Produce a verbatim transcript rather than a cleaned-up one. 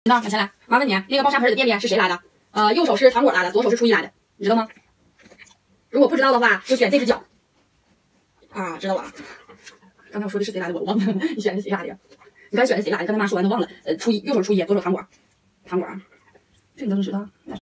那往前来，妈问你，那个包沙盆里的便便是谁来的？呃，右手是糖果来的，左手是初一来的，你知道吗？如果不知道的话，就选这只脚。啊，知道了。刚才我说的是谁来的，我忘了。你选的是谁来的？你刚才选的谁来的？刚才妈说完都忘了。呃，初一，右手初一，左手糖果，糖果。这你都能知道？